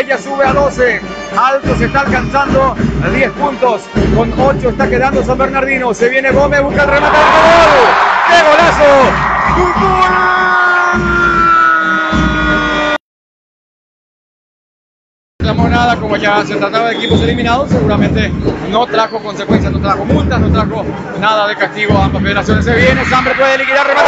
ya sube a 12. Altos está alcanzando 10 puntos. Con 8 está quedando San Bernardino. Se viene Gómez, busca el remate al gol. ¡Qué golazo! ¡Gol! La monada, como ya se trataba de equipos eliminados, seguramente no trajo consecuencias, no trajo multas, no trajo nada de castigo a ambas federaciones. Se viene, Sambre puede liquidar, rematar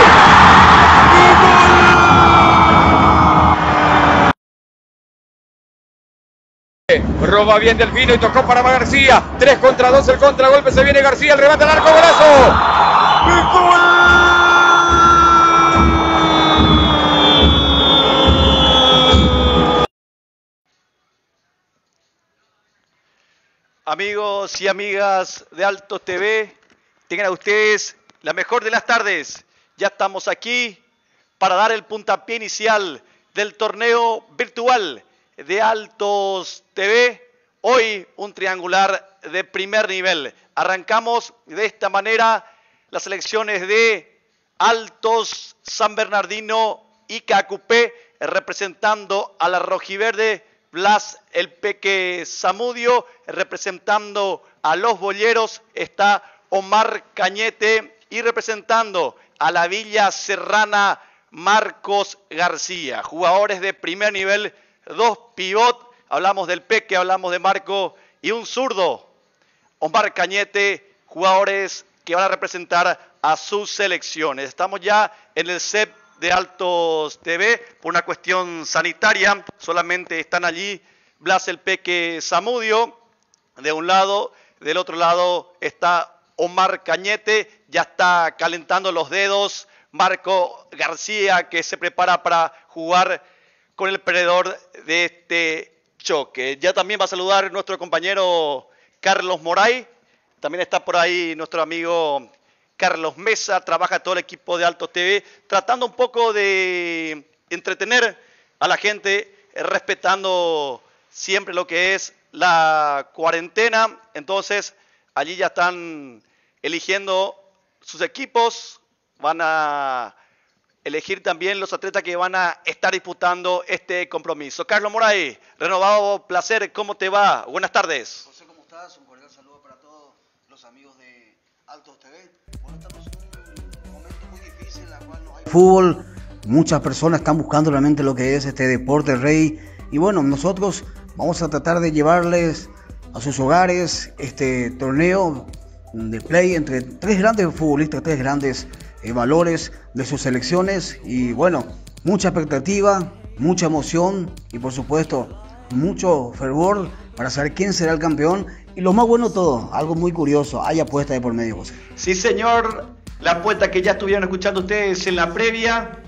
el gol. Roba bien Delfino y tocó para García. 3 contra 2, el contragolpe, se viene García, el remate al arco, golazo. ¡Gol! Amigos y amigas de Altos TV, tengan a ustedes la mejor de las tardes. Ya estamos aquí para dar el puntapié inicial del torneo virtual de Altos TV. Hoy un triangular de primer nivel. Arrancamos de esta manera las selecciones de Altos, San Bernardino y Cacupé, representando a la rojiverde. Blas el Peque Zamudio, representando a los Boyeros está Omar Cañete y representando a la Villa Serrana Marcos García. Jugadores de primer nivel, 2 pivot, hablamos del Peque, hablamos de Marco y un zurdo, Omar Cañete, jugadores que van a representar a sus selecciones. Estamos ya en el set de Altos TV por una cuestión sanitaria, solamente están allí Blas el Peque Zamudio de un lado, del otro lado está Omar Cañete, ya está calentando los dedos Marco García, que se prepara para jugar con el perdedor de este choque. Ya también va a saludar nuestro compañero Carlos Moray, también está por ahí nuestro amigo Carlos Mesa, trabaja todo el equipo de Altos TV, tratando un poco de entretener a la gente, respetando siempre lo que es la cuarentena. Entonces, allí ya están eligiendo sus equipos, van a elegir también los atletas que van a estar disputando este compromiso. Carlos Moray, renovado placer, ¿cómo te va? Buenas tardes. José, ¿cómo estás? Un cordial saludo para todos los amigos de Altos TV. Bueno, estamos en un momento muy difícil en la cual no hay fútbol. Muchas personas están buscando realmente lo que es este deporte rey. Y bueno, nosotros vamos a tratar de llevarles a sus hogares este torneo de play entre 3 grandes futbolistas, 3 grandes valores de sus selecciones. Y bueno, mucha expectativa, mucha emoción y por supuesto mucho fervor para saber quién será el campeón. Y lo más bueno de todo, algo muy curioso, hay apuesta de por medio, José. Sí, señor, la apuesta que ya estuvieron escuchando ustedes en la previa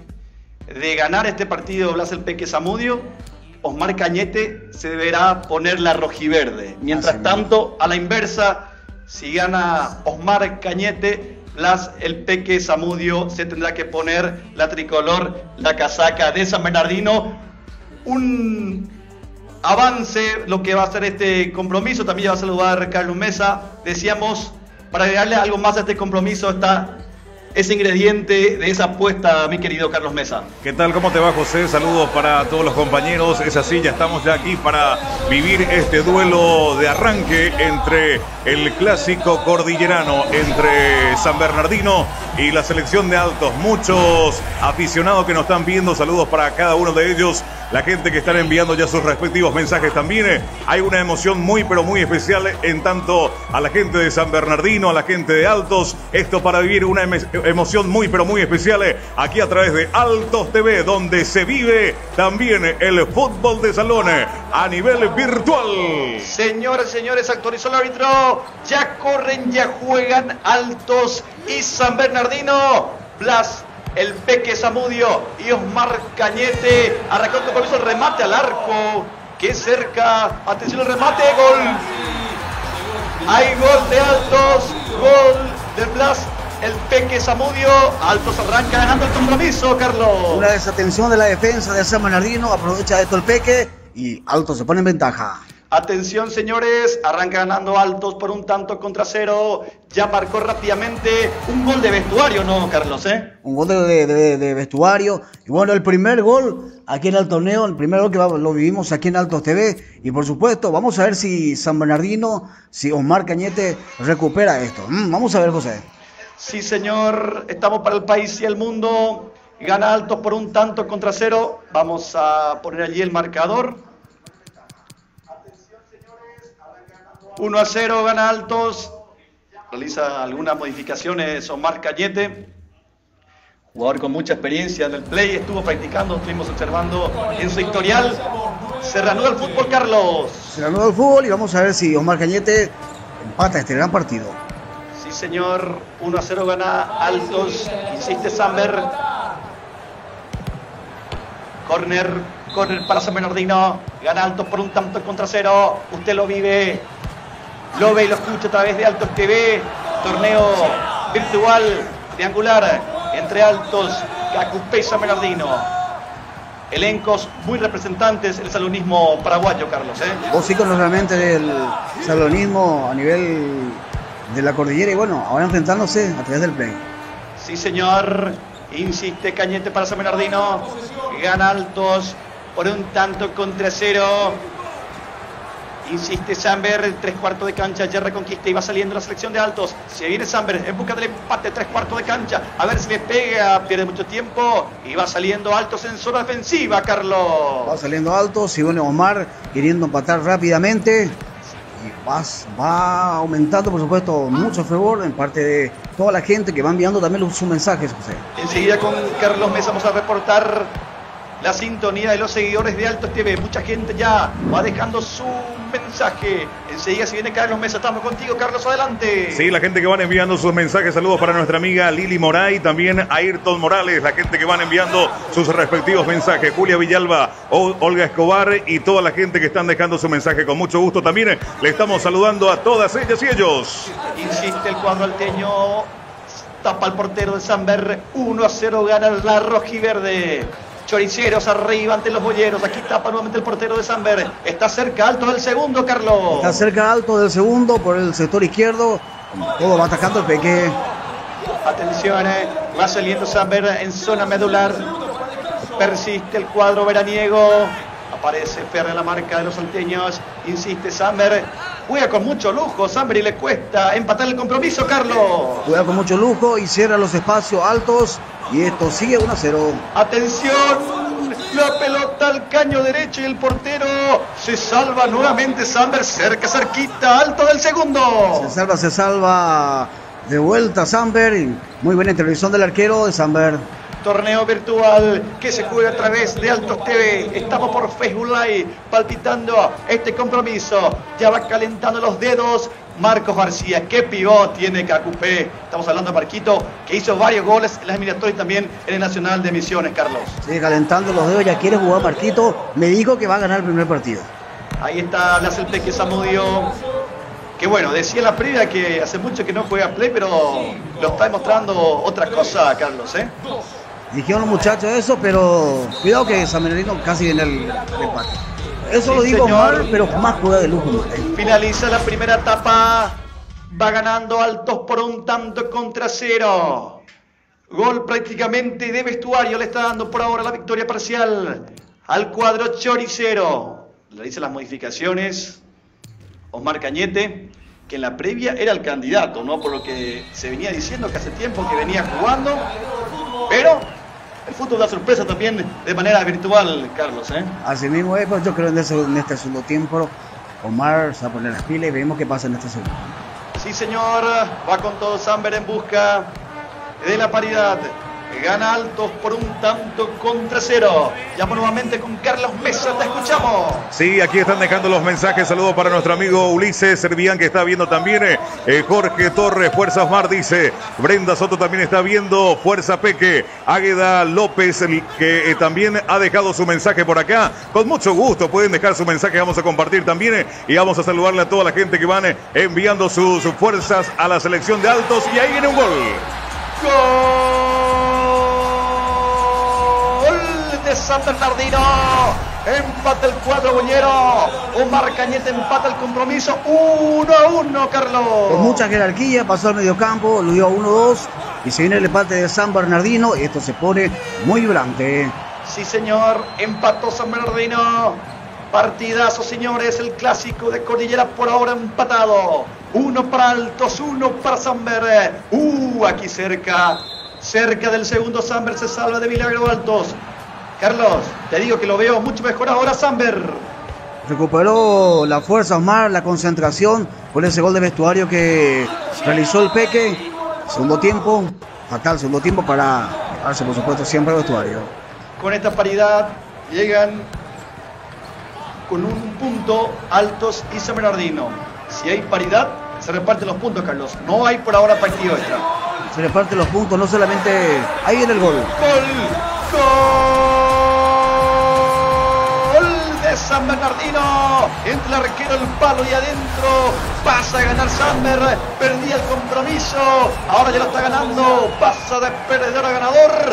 de ganar este partido Blas el Peque Zamudio, Omar Cañete se deberá poner la rojiverde. Mientras tanto, a la inversa, si gana Omar Cañete, Blas el Peque Zamudio se tendrá que poner la tricolor, la casaca de San Bernardino. Un avance lo que va a ser este compromiso. También ya va a saludar Carlos Mesa. Decíamos, para agregarle algo más a este compromiso está ese ingrediente de esa apuesta, mi querido Carlos Mesa. ¿Qué tal? ¿Cómo te va, José? Saludos para todos los compañeros. Es así, ya estamos ya aquí para vivir este duelo de arranque entre el clásico cordillerano, entre San Bernardino y la selección de Altos. Muchos aficionados que nos están viendo, saludos para cada uno de ellos. La gente que están enviando ya sus respectivos mensajes también. Hay una emoción muy pero muy especial en tanto a la gente de San Bernardino, a la gente de Altos. Esto para vivir una emoción muy pero muy especial aquí a través de Altos TV, donde se vive también el fútbol de salón a nivel virtual. Señores, señores, actualizó el árbitro. Ya corren, ya juegan Altos y San Bernardino. Blas el Peque Zamudio y Omar Cañete. Arrancó el compromiso, el remate al arco. Que cerca. Atención, el remate. Gol. Hay gol de Altos. Gol de Blas el Peque Zamudio. Altos arranca ganando el compromiso, Carlos. Una desatención de la defensa de San Bernardino. Aprovecha esto el Peque y Altos se pone en ventaja. Atención, señores, arranca ganando Altos por 1-0. Ya marcó rápidamente un gol de vestuario, ¿no, Carlos? Un gol de vestuario. Y bueno, el primer gol aquí en el torneo, el primer gol que lo vivimos aquí en Altos TV. Y por supuesto, vamos a ver si San Bernardino, si Osmar Cañete recupera esto. Vamos a ver, José. Sí, señor, estamos para el país y el mundo. Gana Altos por 1-0. Vamos a poner allí el marcador. 1-0, gana Altos. Realiza algunas modificaciones Osmar Cañete. Jugador con mucha experiencia en el play. Estuvo practicando, estuvimos observando en su historial. Se reanuda el fútbol, Carlos. Se reanuda el fútbol y vamos a ver si Osmar Cañete empata este gran partido. Sí, señor. 1-0 gana Altos. Insiste Samber. Corner para San Bernardino. Gana Altos por 1-0. Usted lo vive, lo ve y lo escucha a través de Altos TV. Torneo virtual triangular entre Altos, Cacupé y San Bernardino. Elencos muy representantes del salonismo paraguayo, Carlos. Dos íconos realmente del salonismo a nivel de la cordillera y bueno, ahora enfrentándose a través del play. Sí, señor. Insiste Cañete para San Bernardino. Gana Altos por 1-0. Insiste Samber, 3/4 de cancha, ya reconquista y va saliendo la selección de Altos. Se viene Samber en busca del empate, 3/4 de cancha. A ver si le pega, pierde mucho tiempo y va saliendo Altos en zona defensiva, Carlos. Va saliendo Altos y bueno, Omar queriendo empatar rápidamente. Y va aumentando, por supuesto, mucho fervor en parte de toda la gente que va enviando también sus mensajes, José. Enseguida con Carlos Mesa vamos a reportar la sintonía de los seguidores de Altos TV. Mucha gente ya va dejando su mensaje. Enseguida si viene Carlos Mesa, estamos contigo, Carlos, adelante. Sí, la gente que van enviando sus mensajes, saludos para nuestra amiga Lili Moray, también Ayrton Morales, la gente que van enviando sus respectivos mensajes, Julia Villalba, Olga Escobar y toda la gente que están dejando su mensaje con mucho gusto. También le estamos saludando a todas ellas y ellos. Insiste el cuadro alteño, tapa el portero de Samber, 1-0 gana la rojiverde. Choriceros arriba ante los boyeros. Aquí tapa nuevamente el portero de Samber. Está cerca Alto del segundo, Carlos. Está cerca Alto del segundo por el sector izquierdo. Todo va atacando el Peque. Atención, va saliendo Samber en zona medular. Persiste el cuadro veraniego. Aparece Ferre en la marca de los salteños. Insiste Samber. Juega con mucho lujo Samber y le cuesta empatar el compromiso, Carlos. Juega con mucho lujo y cierra los espacios altos. Y esto sigue 1-0. Atención, la pelota al caño derecho y el portero se salva nuevamente Samber, cerquita, Alto del segundo. Se salva de vuelta Samber. Muy buena intervención del arquero de Samber. Torneo virtual que se juega a través de Altos TV. Estamos por Facebook Live palpitando este compromiso. Ya va calentando los dedos Marcos García. Qué pivot tiene Cacupé. Estamos hablando de Marquito, que hizo varios goles en las eliminatorias y también en el Nacional de Misiones, Carlos. Sí, calentando los dedos. Ya quiere jugar Marquito. Me dijo que va a ganar el primer partido. Ahí está, le hace el Peque Zamudio. Que bueno, decía en la previa que hace mucho que no juega play, pero lo está demostrando otra cosa, Carlos, Dijeron los muchachos eso, pero cuidado que San Bernardino casi viene el empate. Eso sí, lo digo mal, pero más juega de lujo. Finaliza la primera etapa. Va ganando Altos por 1-0. Gol prácticamente de vestuario. Le está dando por ahora la victoria parcial al cuadro choricero. Realiza las modificaciones Osmar Cañete, que en la previa era el candidato, ¿no? Por lo que se venía diciendo que hace tiempo que venía jugando. Pero el fútbol da sorpresa también de manera virtual, Carlos. Así mismo es, pues yo creo en este segundo tiempo Omar se va a poner las pilas y veremos qué pasa en este segundo. Sí, señor, va con todo Samber en busca de la paridad. Gana Altos por 1-0. Llamo nuevamente con Carlos Mesa, te escuchamos. Sí, aquí están dejando los mensajes. Saludos para nuestro amigo Ulises Servián, que está viendo también. Jorge Torres, Fuerza Osmar, dice. Brenda Soto también está viendo. Fuerza Peque. Águeda López, que también ha dejado su mensaje por acá. Con mucho gusto pueden dejar su mensaje. Vamos a compartir también. Y vamos a saludarle a toda la gente que van enviando sus fuerzas a la selección de Altos. Y ahí viene un gol. ¡Gol de San Bernardino! Empata el cuadro boñero. Omar Cañete empata el compromiso. 1-1, Carlos. Con mucha jerarquía, pasó al mediocampo, lo dio a 1-2. Y se viene el empate de San Bernardino. Y esto se pone muy vibrante. Sí, señor. Empató San Bernardino. Partidazo, señores. El clásico de Cordillera por ahora empatado. 1 para Altos, 1 para Samber. Aquí cerca. Cerca del segundo Samber se salva de milagro Altos. Carlos, te digo que lo veo mucho mejor ahora Samber. Recuperó la fuerza Omar, la concentración con ese gol de vestuario que realizó el Peque. Segundo tiempo, fatal segundo tiempo para darse por supuesto siempre el vestuario. Con esta paridad llegan con un punto Altos y San Bernardino. Si hay paridad, se reparten los puntos, Carlos. No hay por ahora partido extra. Se reparten los puntos, no solamente... Ahí viene el gol. ¡Gol de San Bernardino! Entre el arquero, el palo y adentro. Pasa a ganar Samber. Perdía el compromiso. Ahora ya lo está ganando. Pasa de perdedor a ganador.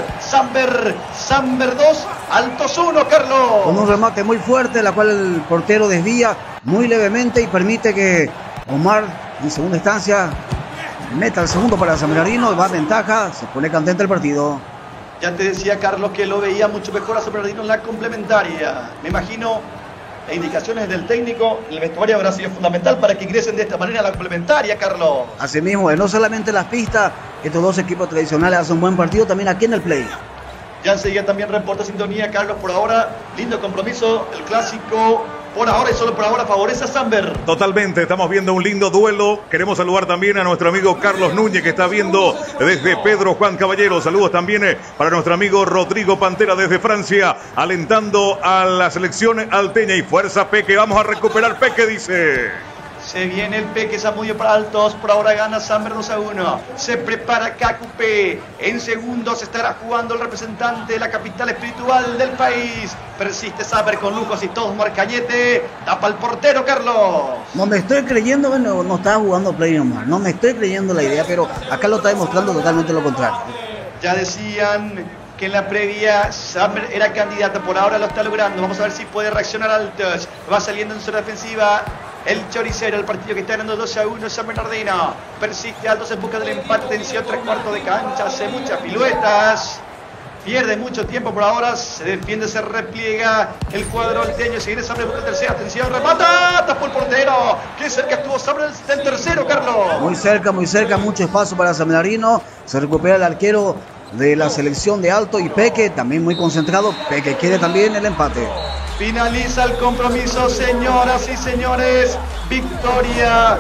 Samber 2, Altos 1, Carlos. Con un remate muy fuerte, la cual el portero desvía muy levemente y permite que Omar, en segunda instancia, meta el segundo para San Bernardino, va a ventaja, se pone candente el partido. Ya te decía, Carlos, que lo veía mucho mejor a San Bernardino en la complementaria. Me imagino, indicaciones del técnico, el vestuario habrá sido fundamental para que ingresen de esta manera a la complementaria, Carlos. Asimismo, no solamente las pistas, estos dos equipos tradicionales hacen un buen partido, también aquí en el play. Ya enseguida también reporta sintonía, Carlos, por ahora, lindo compromiso, el clásico. Por ahora y solo por ahora favorece a Samber. Totalmente, estamos viendo un lindo duelo. Queremos saludar también a nuestro amigo Carlos Núñez, que está viendo desde Pedro Juan Caballero. Saludos también para nuestro amigo Rodrigo Pantera desde Francia, alentando a la selección alteña. Y fuerza Peque, vamos a recuperar Peque, dice. Se viene el Peque Zamudio para Altos. Por ahora gana Samber 2-1. Se prepara Cacupé. En segundos estará jugando el representante de la capital espiritual del país. Persiste Samber con lujos y todos. Marcañete. Tapa el portero, Carlos. No me estoy creyendo, bueno, no estaba jugando Play Omar. No me estoy creyendo la idea, pero acá lo está demostrando totalmente lo contrario. Ya decían que en la previa Samber era candidato. Por ahora lo está logrando. Vamos a ver si puede reaccionar Altos. Va saliendo en su defensiva el choricero, el partido que está ganando 2-1 San Bernardino. Persiste Altos en busca del empate. Atención, 3/4 de cancha. Hace muchas piruetas. Pierde mucho tiempo por ahora. Se defiende, se repliega el cuadro alteño. Se viene Samber, busca el tercero. Atención, remata. Tapó el portero. Qué cerca estuvo Samber del tercero, Carlos. Muy cerca, mucho espacio para San Bernardino. Se recupera el arquero de la selección de Alto y Peque, también muy concentrado. Peque quiere también el empate. Finaliza el compromiso, señoras y señores. Victoria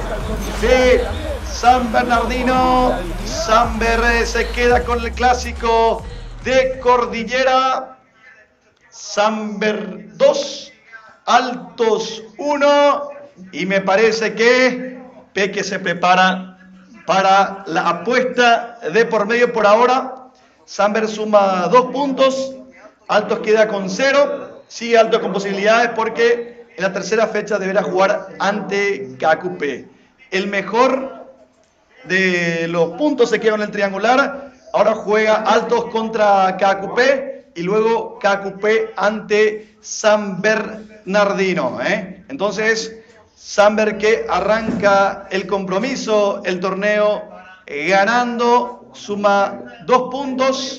de San Bernardino. Samber se queda con el clásico de Cordillera. Samber 2, Altos 1. Y me parece que Peque se prepara para la apuesta de por medio por ahora. Samber suma 2 puntos. Altos queda con 0. Sigue Alto con posibilidades porque en la tercera fecha deberá jugar ante Cacupé. El mejor de los puntos se queda en el triangular. Ahora juega Altos contra Cacupé y luego Cacupé ante San Bernardino. Entonces, Samber que arranca el compromiso, el torneo ganando, suma 2 puntos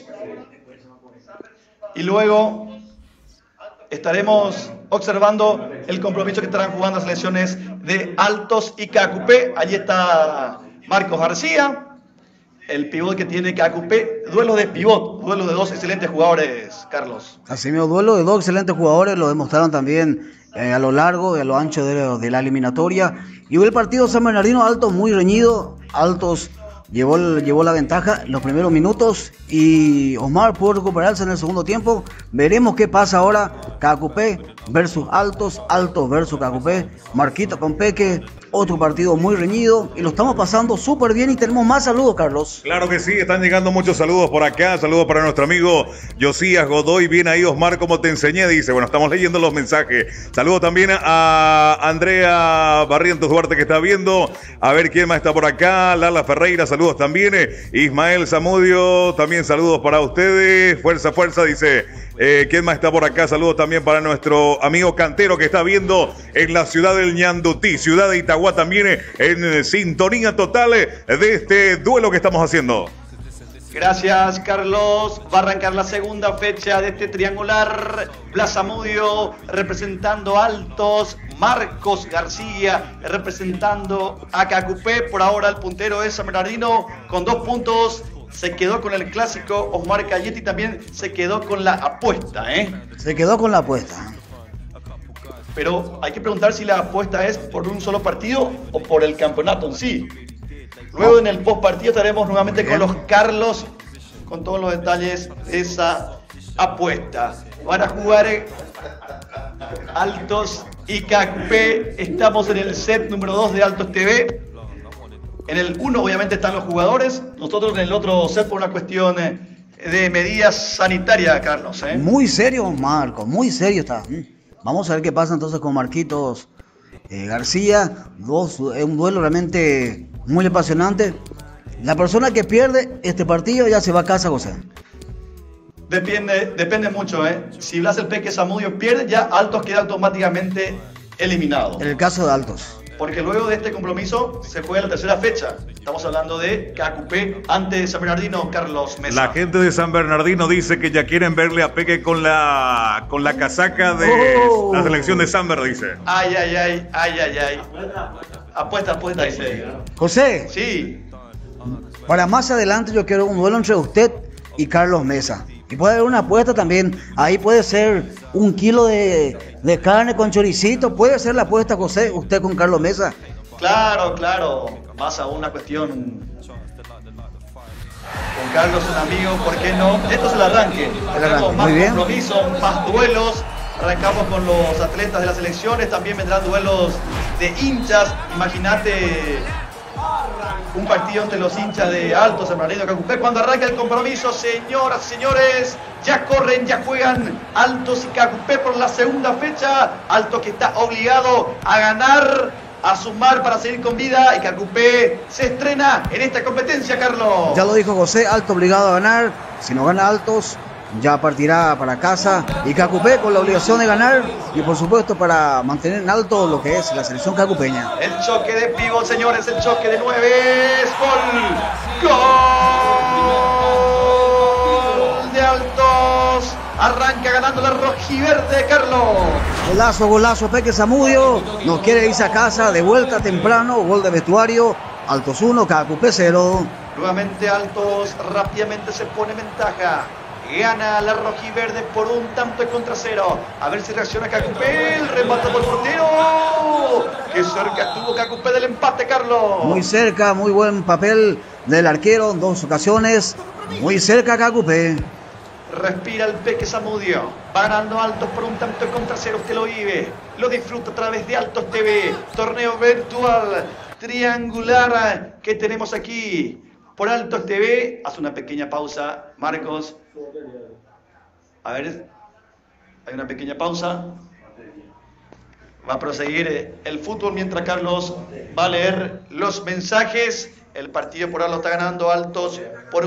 y luego estaremos observando el compromiso que estarán jugando las selecciones de Altos y Cacupé. Allí está Marcos García, el pivot que tiene Cacupé. Duelo de pivot, duelo de 2 excelentes jugadores, Carlos. Así mismo, duelo de 2 excelentes jugadores, lo demostraron también a lo largo y a lo ancho de la eliminatoria. Y el partido San Bernardino, Altos muy reñido. Altos llevó la ventaja en los primeros minutos y Omar pudo recuperarse en el segundo tiempo. Veremos qué pasa ahora. Cacupé versus Altos, Altos versus Cacupé. Marquita con Peque, otro partido muy reñido y lo estamos pasando súper bien y tenemos más saludos, Carlos. Claro que sí, están llegando muchos saludos por acá. Saludos para nuestro amigo Josías Godoy. Bien ahí, Osmar, como te enseñé, dice. Bueno, estamos leyendo los mensajes. Saludos también a Andrea Barrientos Duarte que está viendo. A ver quién más está por acá. Lala Ferreira, saludos también. Ismael Zamudio, también saludos para ustedes. Fuerza, fuerza, dice ¿Quién más está por acá? Saludos también para nuestro amigo Cantero que está viendo en la ciudad del Ñandutí, ciudad de Itagua, también en sintonía total de este duelo que estamos haciendo. Gracias, Carlos. Va a arrancar la segunda fecha de este triangular. Blas Zamudio representando Altos. Marcos García representando a Cacupé. Por ahora el puntero es San Bernardino con 2 puntos. Se quedó con el clásico. Osmar Cayetti también se quedó con la apuesta, Se quedó con la apuesta. Pero hay que preguntar si la apuesta es por un solo partido o por el campeonato en sí. Luego en el post partido estaremos nuevamente con los Carlos con todos los detalles de esa apuesta. Van a jugar Altos y Cacupé. Estamos en el set número 2 de Altos TV. En el 1 obviamente están los jugadores. Nosotros en el otro set por una cuestión de medidas sanitarias, Carlos. Muy serio, Marco, muy serio está. Vamos a ver qué pasa entonces con Marquitos García. Un duelo realmente muy apasionante. La persona que pierde este partido ya se va a casa, José. Depende mucho, Si Blas el Peque Zamudio pierde, ya Altos queda automáticamente eliminado. En el caso de Altos. Porque luego de este compromiso se juega la tercera fecha. Estamos hablando de Cacupé ante San Bernardino, Carlos Mesa. La gente de San Bernardino dice que ya quieren verle a Peque con la casaca de la selección de Samber, dice. Ay. Apuesta, dice. José. Sí. Para más adelante yo quiero un duelo entre usted y Carlos Mesa. Y puede haber una apuesta también. Ahí puede ser 1 kilo de carne con choricito. Puede ser la apuesta, José, usted con Carlos Mesa. Claro. Más aún una cuestión. Con Carlos, un amigo, ¿por qué no? Esto es el arranque. Tenemos más compromisos, más duelos. Arrancamos con los atletas de las selecciones. También vendrán duelos de hinchas. Imagínate un partido entre los hinchas de Altos, San Bernardino, Cacupé. Cuando arranca el compromiso, señoras y señores, ya corren, ya juegan Altos y Cacupé por la segunda fecha. Altos que está obligado a ganar, a sumar para seguir con vida, y Cacupé se estrena en esta competencia, Carlos. Ya lo dijo José, Alto obligado a ganar. Si no gana Altos, ya partirá para casa, y Cacupé con la obligación de ganar y por supuesto para mantener en alto lo que es la selección cacupeña. El choque de pívot, señores, el choque de 9 es gol de Altos. Arranca ganando la rojiverde, Carlos. Golazo, Peque Zamudio no quiere irse a casa, de vuelta temprano, gol de vestuario. Altos 1, Cacupé 0. Nuevamente Altos rápidamente se pone en ventaja. Gana la rojiverde por 1-0. A ver si reacciona Cacupé. El remate por portero. Qué cerca estuvo Cacupé del empate, Carlos. Muy cerca, muy buen papel del arquero en 2 ocasiones. Muy cerca Cacupé. Respira el Peque Zamudio. Va ganando Altos por 1-0. Usted lo vive, lo disfruta a través de Altos TV. Torneo virtual triangular que tenemos aquí por Altos TV. Hace una pequeña pausa, Marcos. A ver, hay una pequeña pausa. Va a proseguir el fútbol mientras Carlos va a leer los mensajes. El partido por ahora lo está ganando Altos por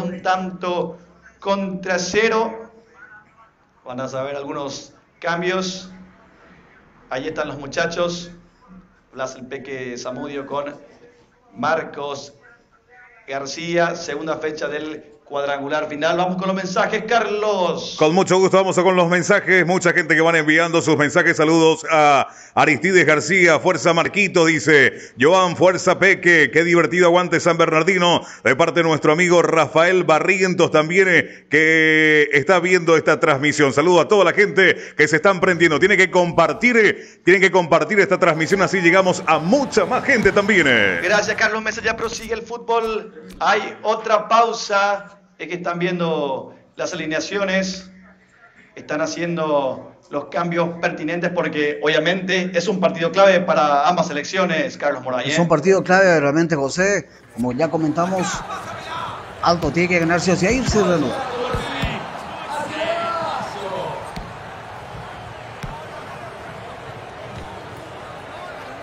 1-0. Van a saber algunos cambios. Ahí están los muchachos. Blas el Peque Zamudio con Marcos García. Segunda fecha del cuadrangular final. Vamos con los mensajes, Carlos. Con mucho gusto vamos con los mensajes. Mucha gente que van enviando sus mensajes. Saludos a Aristides García. Fuerza Marquito, dice Joan. Fuerza Peque. Qué divertido aguante San Bernardino. De parte de nuestro amigo Rafael Barrientos también, que está viendo esta transmisión. Saludo a toda la gente que se están prendiendo. Tienen que compartir esta transmisión. Así llegamos a mucha más gente también. Gracias, Carlos Mesa. Ya prosigue el fútbol. Hay otra pausa. Es que están viendo las alineaciones, están haciendo los cambios pertinentes porque obviamente es un partido clave para ambas selecciones, Carlos Moray. Es un partido clave realmente, José. Como ya comentamos, Alto tiene que ganarse hacia irse de nuevo.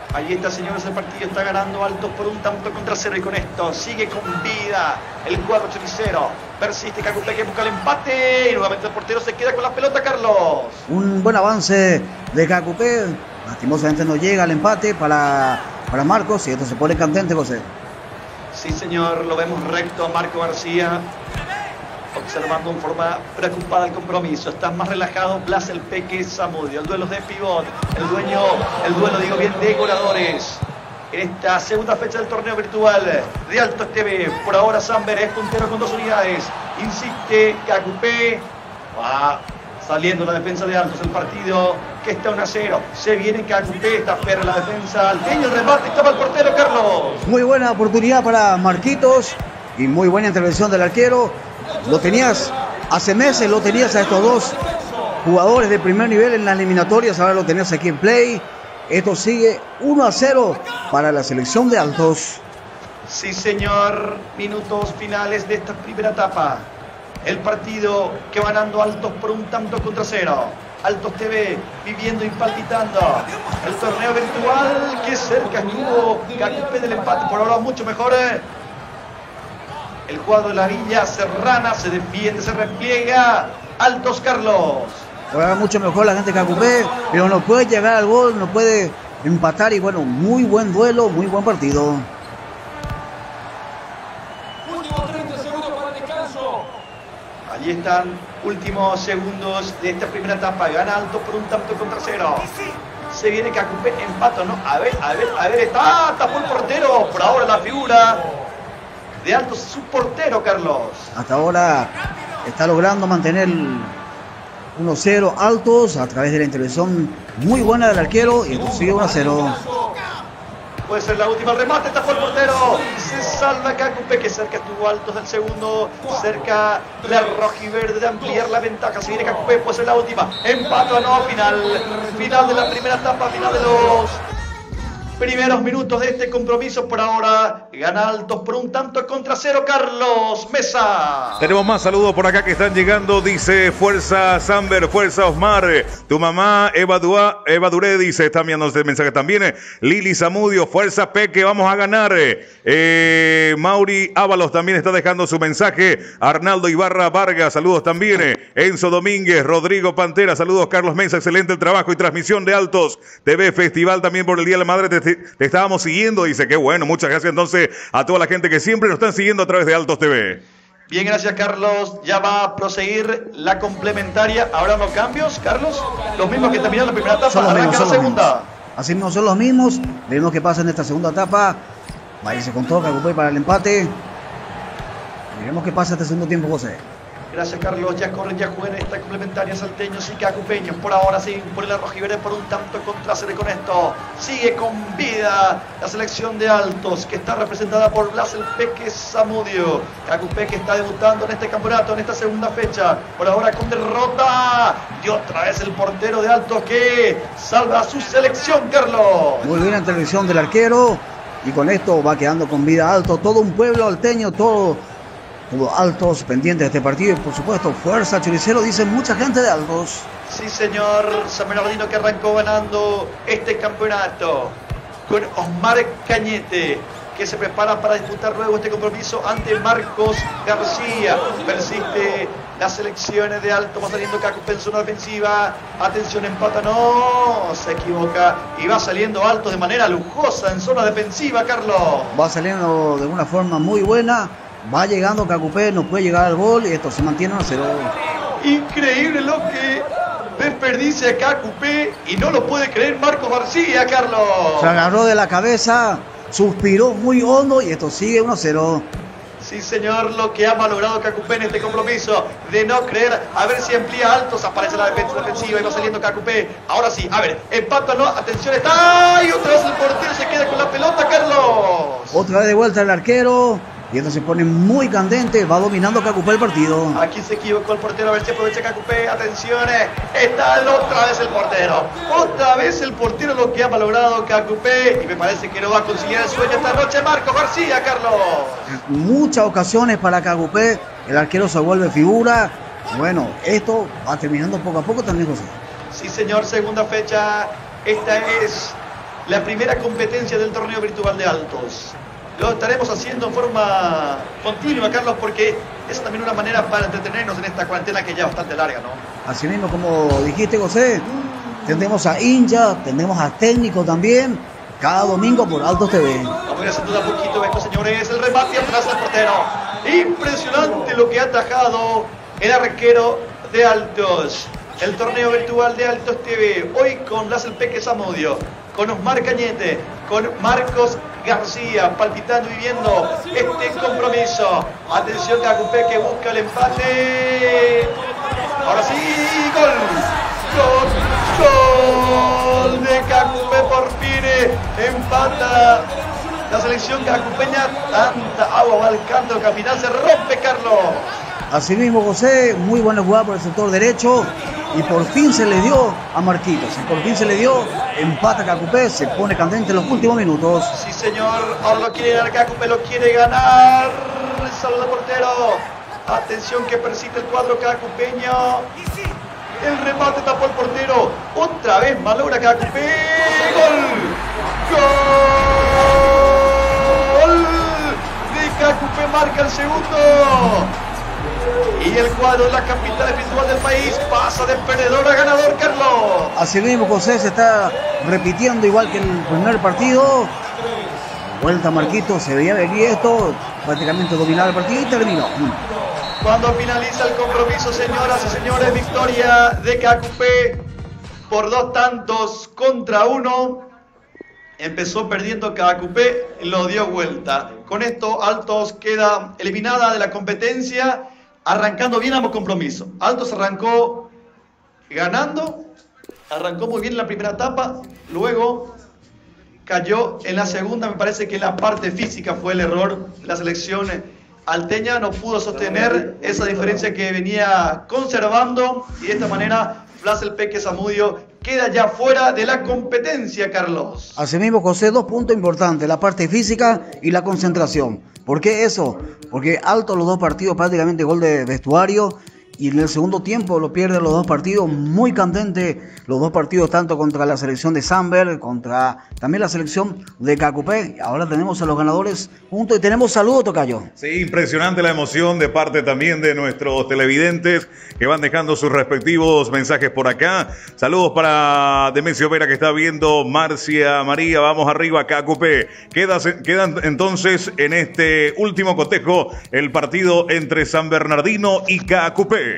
Ahí está, señores, el partido está ganando Altos por un tanto contra 0 y con esto sigue con vida el cuadro choricero. Persiste Cacupé que busca el empate y nuevamente el portero se queda con la pelota, Carlos. Un buen avance de Cacupé. Lastimosamente no llega al empate para Marcos y esto se pone candente, José. Sí, señor, lo vemos recto a Marco García, observando en forma preocupada el compromiso. Está más relajado Blas el Peque Zamudio. El duelo de pivot, el duelo, digo bien, de goleadores. En esta segunda fecha del torneo virtual de Altos TV. Por ahora Samber es puntero con 2 unidades. Insiste Cacupé. Va saliendo la defensa de Altos. El partido que está 1-0. Se viene Cacupé, está Ferre la defensa. Alteño el remate, estaba el portero, Carlos. Muy buena oportunidad para Marquitos y muy buena intervención del arquero. Lo tenías hace meses, lo tenías a estos dos jugadores de primer nivel en las eliminatorias, ahora lo tenías aquí en Play. Esto sigue 1-0 para la selección de Altos. Sí, señor, minutos finales de esta primera etapa. El partido que va ganando Altos por un tanto contra 0. Altos TV viviendo y palpitando el torneo virtual que cerca estuvo Cacupé del empate, por ahora mucho mejor. El cuadro de la Villa Serrana se defiende, se repliega. Altos, Carlos. Ahora mucho mejor la gente de Cacupé, pero no puede llegar al gol, no puede empatar y bueno, muy buen duelo, muy buen partido. Últimos 30 segundos para el descanso. Allí están últimos segundos de esta primera etapa. Gana Altos por un tanto contra 0. Se viene Cacupé, empate, ¿no? A ver, está, tapó el portero. Por ahora la figura de Altos, su portero, Carlos. Hasta ahora está logrando mantener 1-0 Altos a través de la intervención muy buena del arquero y esto sigue 1-0. Puede ser la última, el remate, tapó el portero. Se salva Cacupé, que cerca estuvo Altos del segundo. Cerca la rojiverde de ampliar la ventaja. Se viene Cacupé, puede ser la última. Empate o no, final de la primera etapa, final de los primeros minutos de este compromiso. Por ahora gana Altos por un tanto contra 0, Carlos Mesa. Tenemos más saludos por acá que están llegando. Dice fuerza Samber, fuerza Osmar. Tu mamá Eva Duré dice, está enviándose el mensaje también. Lili Zamudio, fuerza Peque, vamos a ganar. Mauri Ábalos también está dejando su mensaje. Arnaldo Ibarra Vargas, saludos también. Enzo Domínguez, Rodrigo Pantera, saludos. Carlos Mesa, excelente el trabajo y transmisión de Altos TV Festival también por el Día de la Madre. Te estábamos siguiendo, dice, qué bueno, muchas gracias entonces a toda la gente que siempre nos están siguiendo a través de Altos TV. Bien, gracias, Carlos. Ya va a proseguir la complementaria. Ahora los cambios, Carlos, los mismos que terminaron la primera etapa, arranca la segunda. Así mismo son los mismos, veremos qué pasa en esta segunda etapa. Va a irse con todo Cacupé para el empate. Veremos qué pasa este segundo tiempo, José. Gracias, Carlos. Ya corren, ya juegan esta complementaria salteños y cacupeños. Por ahora sí, por el rojiverde por un tanto contra 0 con esto. Sigue con vida la selección de Altos, que está representada por Blas el Peque Zamudio. Cacupé que está debutando en este campeonato, en esta segunda fecha. Por ahora con derrota. Y otra vez el portero de Altos que salva a su selección, Carlos. Muy bien la intervención del arquero. Y con esto va quedando con vida Altos. Todo un pueblo alteño, todo Altos pendientes de este partido y por supuesto fuerza choricero, dice mucha gente de Altos. Sí, señor. San Bernardino que arrancó ganando este campeonato con Osmar Cañete, que se prepara para disputar luego este compromiso ante Marcos García. Persiste las selecciones de Altos, va saliendo Cacupé en zona defensiva. Atención, empata, no, se equivoca y va saliendo Altos de manera lujosa en zona defensiva, Carlos. Va saliendo de una forma muy buena. Va llegando Cacupé, no puede llegar al gol y esto se mantiene 1-0. Increíble lo que desperdicia Cacupé y no lo puede creer Marcos García, Carlos. Se agarró de la cabeza, suspiró muy hondo y esto sigue 1-0. Sí, señor, lo que ha malogrado Cacupé en este compromiso de no creer. A ver si amplía Altos, aparece la defensa defensiva y va saliendo Cacupé. Ahora sí, a ver, empata, no, atención, está. Y otra vez el portero se queda con la pelota, Carlos. Otra vez de vuelta el arquero. Y esto se pone muy candente, va dominando Cacupé el partido. Aquí se equivocó el portero, a ver si aprovecha Cacupé. Atención, está otra vez el portero. Otra vez el portero, lo que ha malogrado Cacupé. Y me parece que no va a conseguir el sueño esta noche Marcos García, Carlos. Muchas ocasiones para Cacupé, el arquero se vuelve figura. Bueno, esto va terminando poco a poco también, José. Sí, señor, segunda fecha. Esta es la primera competencia del torneo virtual de Altos. Lo estaremos haciendo en forma continua, Carlos, porque es también una manera para entretenernos en esta cuarentena que ya es bastante larga, ¿no? Así mismo, como dijiste, José, tendremos a hincha, tendremos a técnico también, cada domingo por Altos TV. Vamos a ir haciendo un poquito esto, señores. El remate atrás del portero. Impresionante lo que ha atajado el arquero de Altos. El torneo virtual de Altos TV. Hoy con Blas el Peque Zamudio, con Osmar Cañete, con Marcos García, palpitando y viendo este compromiso. Atención, Cacupé que busca el empate. Ahora sí, gol. Gol de Cacupé por fin. Empata la selección cacupeña. Tanta agua va al canto capital. Se rompe, Carlos. Asimismo, José, muy buena jugada por el sector derecho. Y por fin se le dio a Marquitos. Por fin se le dio. Empata Cacupé. Se pone candente en los últimos minutos. Sí, señor. Ahora lo quiere ganar Cacupé. Lo quiere ganar. Saluda al portero. Atención que persiste el cuadro cacupeño. El remate tapó el portero. Otra vez malogra Cacupé. ¡Gol! ¡Gol! De Cacupé marca el segundo. Y el cuadro de la capital espiritual del país pasa de perdedor a ganador, Carlos. Así mismo, José, se está repitiendo igual que el primer partido. Vuelta Marquito, se veía venir esto. Prácticamente dominaba el partido y terminó. Cuando finaliza el compromiso, señoras y señores, victoria de Cacupé por 2-1. Empezó perdiendo Cacupé, lo dio vuelta. Con esto, Altos queda eliminada de la competencia, arrancando bien ambos compromisos. Altos arrancó ganando, arrancó muy bien en la primera etapa, luego cayó en la segunda. Me parece que la parte física fue el error de la selección alteña, no pudo sostener esa diferencia que venía conservando y de esta manera Blas el Peque Zamudio queda ya fuera de la competencia, Carlos. Asimismo, José, 2 puntos importantes, la parte física y la concentración. ¿Por qué eso? Porque Alto los 2 partidos prácticamente gol de vestuario y en el segundo tiempo lo pierde los 2 partidos, muy candente los 2 partidos, tanto contra la selección de Samber, contra también la selección de Cacupé. Ahora tenemos a los ganadores juntos y tenemos saludos, Tocayo. Sí, impresionante la emoción de parte también de nuestros televidentes que van dejando sus respectivos mensajes por acá. Saludos para Demetrio Vera que está viendo, Marcia María, vamos arriba Cacupé. Quedan entonces en este último cotejo el partido entre San Bernardino y Cacupé.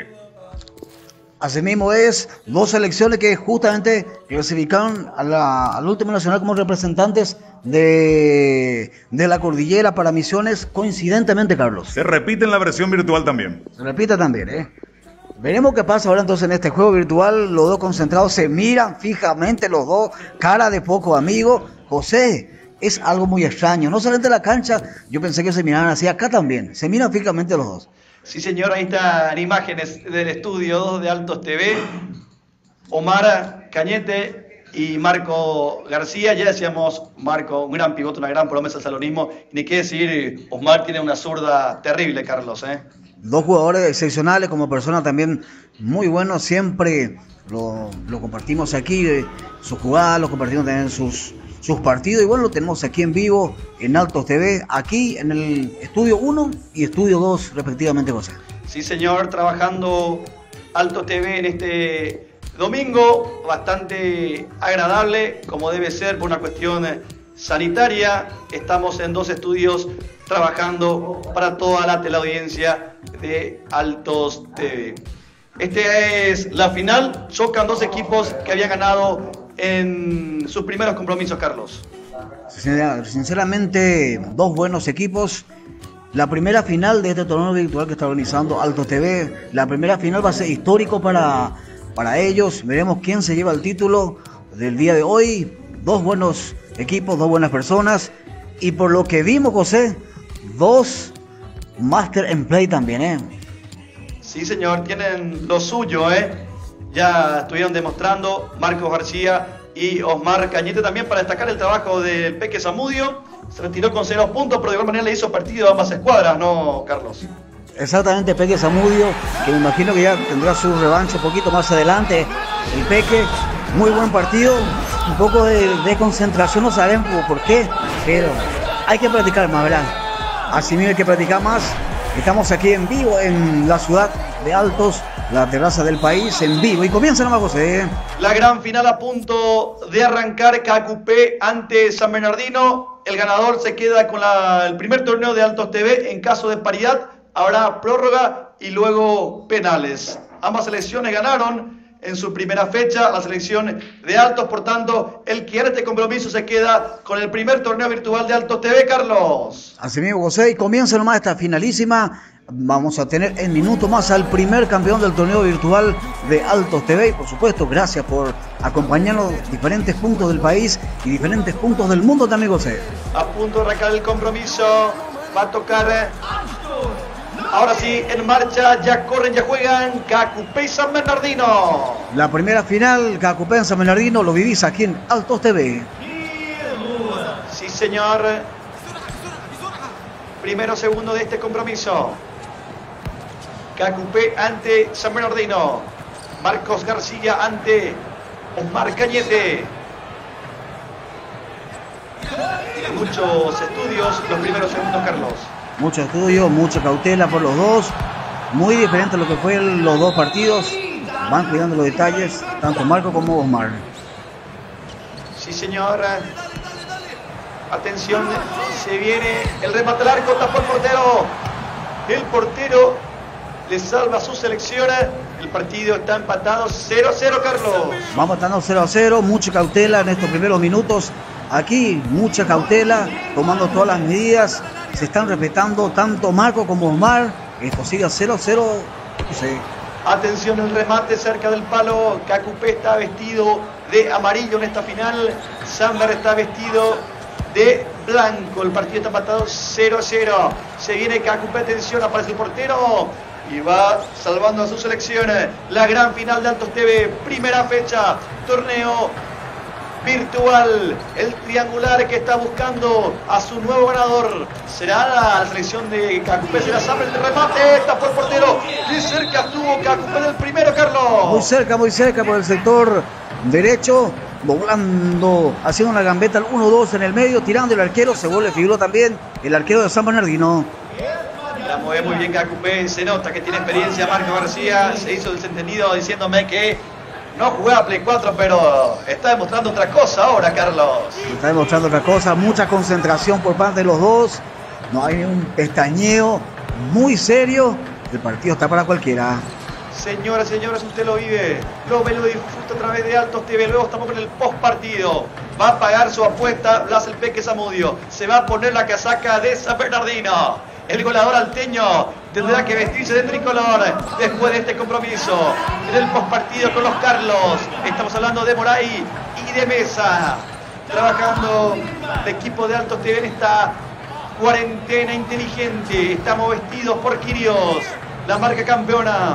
Asimismo es 2 selecciones que justamente clasificaron al último nacional como representantes de la cordillera para Misiones, coincidentemente, Carlos. Se repite en la versión virtual también. Se repite también, Veremos qué pasa ahora entonces en este juego virtual. Los 2 concentrados se miran fijamente, los 2, cara de poco amigo. José, es algo muy extraño. No solamente en la cancha, yo pensé que se miraban así, acá también. Se miran fijamente los 2. Sí, señor, ahí están imágenes del estudio 2 de Altos TV. Omar Cañete y Marco García. Ya decíamos, Marco, un gran pivote, una gran promesa del salonismo. Ni qué decir, Osmar tiene una zurda terrible, Carlos. 2 jugadores excepcionales, como persona también muy buenos. Siempre lo compartimos aquí, sus jugadas, lo compartimos también sus partidos. Y bueno, lo tenemos aquí en vivo en Altos TV, aquí en el estudio 1 y estudio 2 respectivamente, José. Sí, señor, trabajando Altos TV en este domingo, bastante agradable, como debe ser por una cuestión sanitaria. Estamos en 2 estudios trabajando para toda la teleaudiencia de Altos TV. Este es la final, chocan 2 equipos que habían ganado en sus primeros compromisos, Carlos. Sinceramente, 2 buenos equipos. La primera final de este torneo virtual que está organizando Altos TV, la primera final va a ser histórico para ellos. Veremos quién se lleva el título del día de hoy. 2 buenos equipos, 2 buenas personas. Y por lo que vimos, José, 2 Master en Play también, Sí, señor, tienen lo suyo, Ya estuvieron demostrando Marcos García y Osmar Cañete también para destacar el trabajo del Peque Zamudio. Se retiró con 0 puntos, pero de igual manera le hizo partido a ambas escuadras, ¿no, Carlos? Exactamente, Peque Zamudio, que me imagino que ya tendrá su revancha un poquito más adelante. El Peque, muy buen partido, un poco de concentración, no sabemos por qué, pero hay que practicar más, ¿verdad? Así mismo hay que practicar más. Estamos aquí en vivo en la ciudad de Altos, la terraza del país, en vivo. Y comienza nomás, José. La gran final a punto de arrancar. Cacupé ante San Bernardino. El ganador se queda con el primer torneo de Altos TV. En caso de paridad habrá prórroga y luego penales. Ambas selecciones ganaron en su primera fecha, la selección de Altos. Por tanto, el que gane este compromiso se queda con el primer torneo virtual de Altos TV, Carlos. Así mismo, José, y comienza nomás esta finalísima. Vamos a tener en minuto más al primer campeón del torneo virtual de Altos TV. Y por supuesto, gracias por acompañarnos diferentes puntos del país y diferentes puntos del mundo también, José. A punto de arrancar el compromiso. Va a tocar. Ahora sí, en marcha, ya corren, ya juegan Cacupé y San Bernardino. La primera final, Cacupé en San Bernardino, lo vivís aquí en Altos TV. Sí, señor. Primero, segundo de este compromiso. Cacupé ante San Bernardino. Marcos García ante Osmar Cañete. Muchos estudios, los primeros segundos, Carlos. Mucho estudio, mucha cautela por los dos. Muy diferente a lo que fue los dos partidos. Van cuidando los detalles, tanto Marco como Osmar. Sí, señor. Atención, se viene el remate al arco, tapó el portero. El portero le salva a su selección. El partido está empatado 0-0, Carlos. Vamos estando 0-0, mucha cautela en estos primeros minutos. Aquí, mucha cautela, tomando todas las medidas. Se están respetando tanto Marco como Osmar. Esto sigue 0-0. Sí. Atención, el remate cerca del palo. Cacupé está vestido de amarillo en esta final. Samber está vestido de blanco. El partido está empatado 0-0. Se viene Cacupé, atención, aparece el portero y va salvando a su selección. La gran final de Altos TV, primera fecha, torneo virtual, el triangular que está buscando a su nuevo ganador. Será la selección de Cacupé, será Samber el remate, está por el portero. Qué cerca estuvo Cacupé del primero, Carlos. Muy cerca por el sector derecho, doblando, haciendo una gambeta al 1-2 en el medio, tirando el arquero, se vuelve figuró también el arquero de San Bernardino. La mueve muy bien Cacupé, se nota que tiene experiencia Marco García, se hizo desentendido diciéndome que no jugaba Play 4, pero está demostrando otra cosa ahora, Carlos. Está demostrando otra cosa, mucha concentración por parte de los dos. No hay un pestañeo, muy serio. El partido está para cualquiera. Señoras y señores, usted lo vive, lo ve, lo disfruta a través de Altos TV. Luego estamos con el post partido. Va a pagar su apuesta Blas el Peque Zamudio. Se va a poner la casaca de San Bernardino. El goleador alteño tendrá que vestirse de tricolor después de este compromiso. En el postpartido con los Carlos, estamos hablando de Moray y de Mesa. Trabajando el equipo de Altos TV en esta cuarentena inteligente. Estamos vestidos por Quirios, la marca campeona.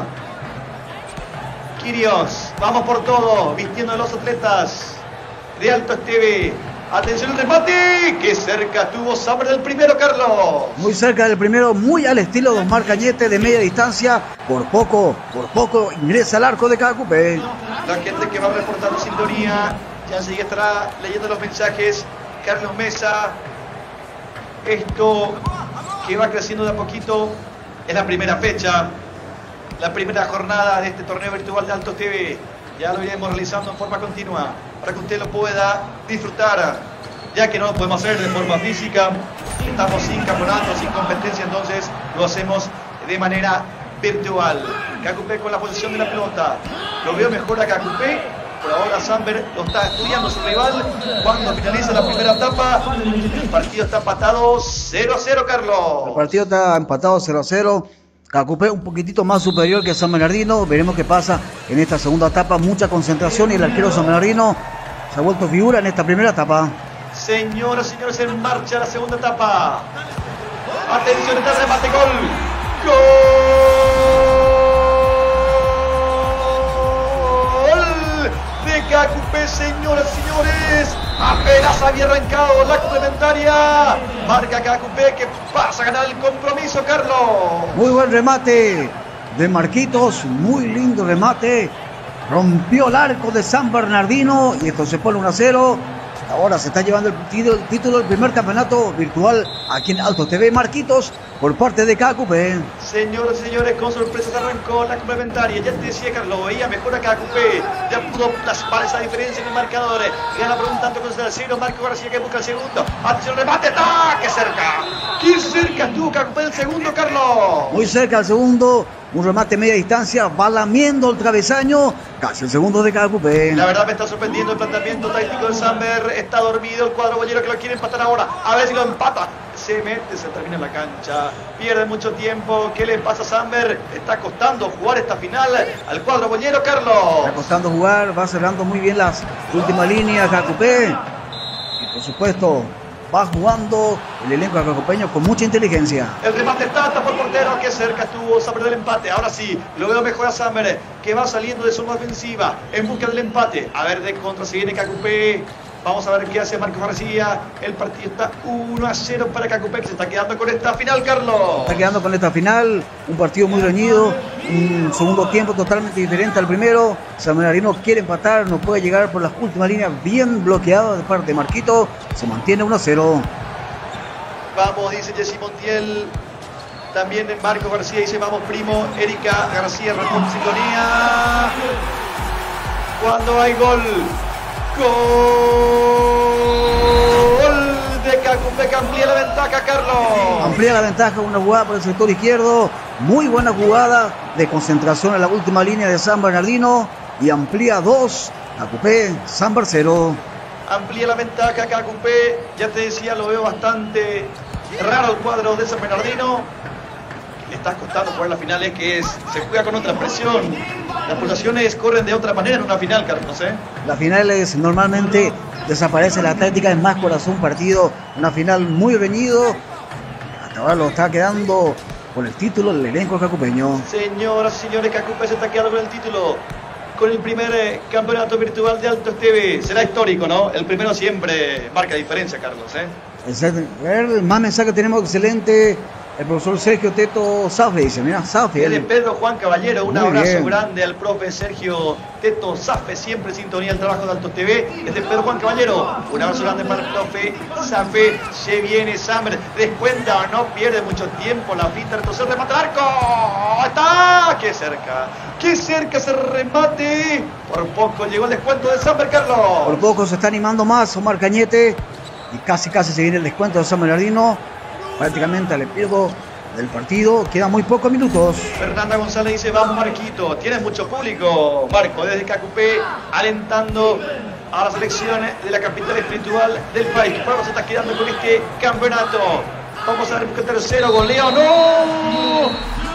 Quirios, vamos por todo, vistiendo a los atletas de Altos TV. Atención el remate, que cerca estuvo Samber del primero, Carlos. Muy cerca del primero, muy al estilo de Osmar Cañete, de media distancia. Por poco ingresa al arco de Cacupé. La gente que va reportando sintonía, ya enseguida estará leyendo los mensajes. Carlos Mesa, esto que va creciendo de a poquito, es la primera fecha, la primera jornada de este torneo virtual de Altos TV. Ya lo iremos realizando en forma continua para que usted lo pueda disfrutar, ya que no lo podemos hacer de forma física, estamos sin campeonato, sin competencia, entonces lo hacemos de manera virtual. Cacupé con la posición de la pelota, lo veo mejor a Cacupé, por ahora Samber lo está estudiando su rival. Cuando finaliza la primera etapa, el partido está empatado 0-0, Carlos. El partido está empatado 0-0. Cacupé un poquitito más superior que San Bernardino. Veremos qué pasa en esta segunda etapa. Mucha concentración y el arquero San Bernardino se ha vuelto figura en esta primera etapa. Señoras y señores, en marcha la segunda etapa. Atención, está el remate, gol. Gol de Cacupé, señoras y señores. Apenas había arrancado la complementaria. Marca Cacupé que pasa a ganar el compromiso, Carlos. Muy buen remate de Marquitos, muy lindo remate. Rompió el arco de San Bernardino y esto se pone 1-0. Ahora se está llevando el título del primer campeonato virtual aquí en Altos TV. Marquitos por parte de KQP. Señoras y señores, con sorpresa se arrancó la complementaria. Ya te decía, Carlos, lo veía mejor a KQP. Ya pudo plasmar esa diferencia en el marcador. Gana por un tanto con el tercero. Marco García que busca el segundo. Atención, remate. ¡Ah! ¡Qué cerca! ¡Qué cerca estuvo KQP del segundo, Carlos! Muy cerca el segundo. Un remate media distancia, va lamiendo el travesaño, casi el segundo de KQP. La verdad me está sorprendiendo el planteamiento táctico de Samber. Está dormido el cuadro bollero que lo quiere empatar ahora. A ver si lo empata. Se mete, se termina la cancha. Pierde mucho tiempo. ¿Qué le pasa a Samber? Está costando jugar esta final al cuadro bollero, Carlos. Está costando jugar, va cerrando muy bien las últimas líneas KQP. Y por supuesto, va jugando el elenco cacopeño con mucha inteligencia. El remate está por portero, que cerca estuvo Samber del empate. Ahora sí, lo veo mejor a Samber, que va saliendo de zona ofensiva en busca del empate. A ver de contra si viene KQP. Vamos a ver qué hace Marco García. El partido está 1-0 para KQP, que se está quedando con esta final, Carlos. Está quedando con esta final, un partido muy reñido, un segundo tiempo totalmente diferente al primero. San Bernardino quiere empatar, no puede llegar por las últimas líneas, bien bloqueado de parte de Marquito. Se mantiene 1-0. Vamos, dice Jessy Montiel. También Marco García dice, vamos primo. Erika García responde sintonía. Cuando hay gol. Gol de KQP que amplía la ventaja, Carlos. Amplía la ventaja, una jugada por el sector izquierdo. Muy buena jugada de concentración en la última línea de San Bernardino. Y amplía 2. KQP, Samber 0. Amplía la ventaja KQP. Ya te decía, lo veo bastante raro el cuadro de San Bernardino. Le está costando jugar la final, es que se juega con otra presión. Las pulsaciones corren de otra manera en una final, Carlos. Las finales normalmente desaparece la táctica, es más corazón partido. Una final muy reñido. Hasta ahora lo está quedando con el título el elenco cacupeño. Señoras y señores, KQP se está quedando con el título. Con el primer campeonato virtual de Altos TV. Será histórico, ¿no? El primero siempre marca diferencia, Carlos. Más mensaje tenemos, excelente. El profesor Sergio Teto Zafe dice, mira, Zafe. Es de Pedro Juan Caballero, un Muy abrazo bien. grande al profe Sergio Teto Zafe, siempre en sintonía del trabajo de Altos TV. Es de Pedro Juan Caballero, un abrazo grande para el profe Zafe. Se viene Samber, descuenta, no pierde mucho tiempo, la pinta, retrocede, remate al arco. ¡Está! ¡Qué cerca! ¡Qué cerca ese remate! Por poco llegó el descuento de Samber, Carlos. Por poco se está animando más Omar Cañete. Y casi se viene el descuento de San Bernardino. Prácticamente le pierdo del partido. Quedan muy pocos minutos. Fernanda González dice, vamos Marquito. Tienes mucho público, Marco, desde KQP, alentando a la selección de la capital espiritual del país. Bueno, se está quedando con este campeonato. Vamos a ver el tercero goleo. ¡No!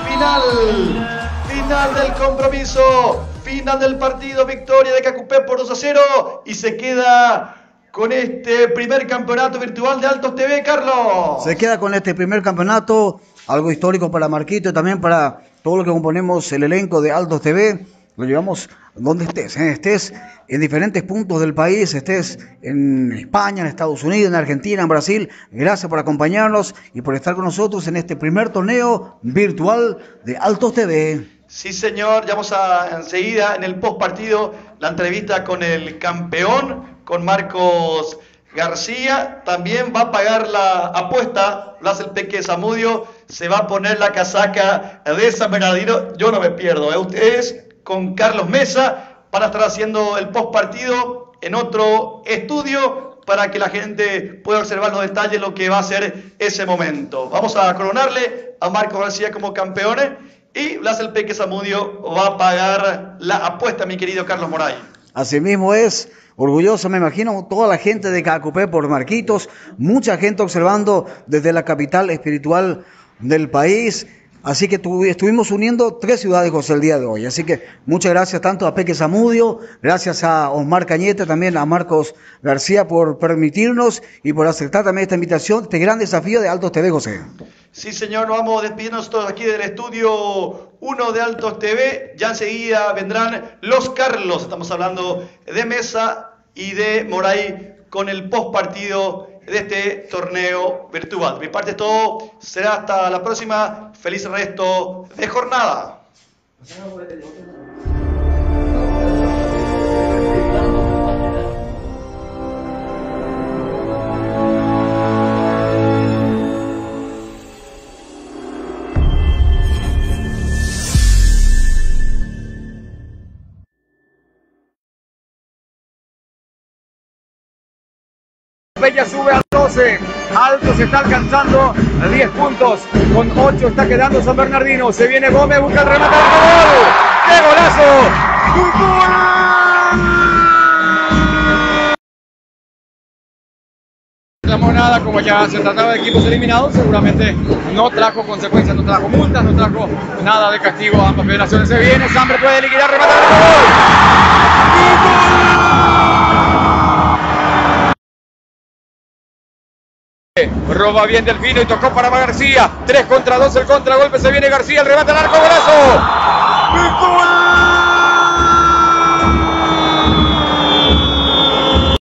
Final del compromiso. Final del partido. Victoria de KQP por 2-0. Y se queda con este primer campeonato virtual de Altos TV, Carlos. Se queda con este primer campeonato, algo histórico para Marquito y también para todo lo que componemos el elenco de Altos TV. Lo llevamos donde estés, estés en diferentes puntos del país, estés en España, en Estados Unidos, en Argentina, en Brasil. Gracias por acompañarnos y por estar con nosotros en este primer torneo virtual de Altos TV. Sí, señor. Ya vamos a enseguida en el post partido la entrevista con el campeón, con Marcos García. También va a pagar la apuesta, lo hace el Peque Zamudio. Se va a poner la casaca de San Bernardino. Yo no me pierdo. Ustedes con Carlos Mesa van a estar haciendo el post partido en otro estudio para que la gente pueda observar los detalles de lo que va a ser ese momento. Vamos a coronarle a Marcos García como campeones. Y Blas el Peque Zamudio va a pagar la apuesta, mi querido Carlos Moray. Así mismo es, orgulloso me imagino, toda la gente de KQP por Marquitos, mucha gente observando desde la capital espiritual del país. Así que estuvimos uniendo 3 ciudades, José, el día de hoy. Así que muchas gracias tanto a Peque Zamudio, gracias a Osmar Cañete, también a Marcos García por permitirnos y por aceptar también esta invitación, este gran desafío de Altos TV, José. Sí, señor, nos vamos despidiéndonos todos aquí del estudio 1 de Altos TV. Ya enseguida vendrán los Carlos. Estamos hablando de Mesa y de Moray con el post partido de este torneo virtual. De mi parte es todo. Será hasta la próxima. Feliz resto de jornada. Bella sube a 12. Alto se está alcanzando 10 puntos. Con 8 está quedando San Bernardino. Se viene Gómez, busca el remate al gol. ¡Qué golazo! ¡Gol! La monada, como ya se trataba de equipos eliminados, seguramente no trajo consecuencias, no trajo multas, no trajo nada de castigo a ambas federaciones. Se viene, Sambre puede liquidar, rematar el gol. Roba bien Delfino y tocó para García. 3 contra 2 el contragolpe, se viene García, el remate al arco, golazo. ¡Gol!